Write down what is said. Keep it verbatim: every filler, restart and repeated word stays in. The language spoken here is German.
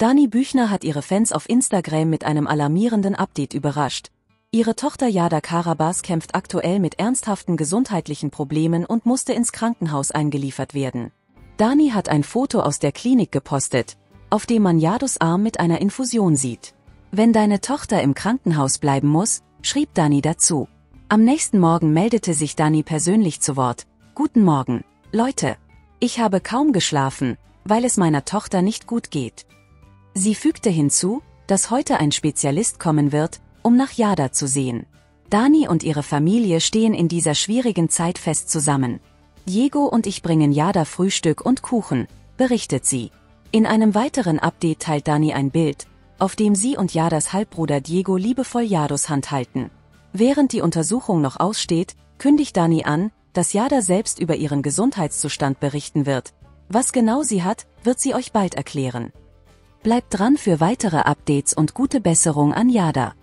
Dani Büchner hat ihre Fans auf Instagram mit einem alarmierenden Update überrascht. Ihre Tochter Yada Karabas kämpft aktuell mit ernsthaften gesundheitlichen Problemen und musste ins Krankenhaus eingeliefert werden. Dani hat ein Foto aus der Klinik gepostet, auf dem man Yados Arm mit einer Infusion sieht. Wenn deine Tochter im Krankenhaus bleiben muss, schrieb Dani dazu. Am nächsten Morgen meldete sich Dani persönlich zu Wort. Guten Morgen, Leute. Ich habe kaum geschlafen, weil es meiner Tochter nicht gut geht. Sie fügte hinzu, dass heute ein Spezialist kommen wird, um nach Yada zu sehen. Dani und ihre Familie stehen in dieser schwierigen Zeit fest zusammen. Diego und ich bringen Yada Frühstück und Kuchen, berichtet sie. In einem weiteren Update teilt Dani ein Bild, auf dem sie und Yadas Halbbruder Diego liebevoll Yados Hand halten. Während die Untersuchung noch aussteht, kündigt Dani an, dass Yada selbst über ihren Gesundheitszustand berichten wird. Was genau sie hat, wird sie euch bald erklären. Bleibt dran für weitere Updates und gute Besserung an Yada.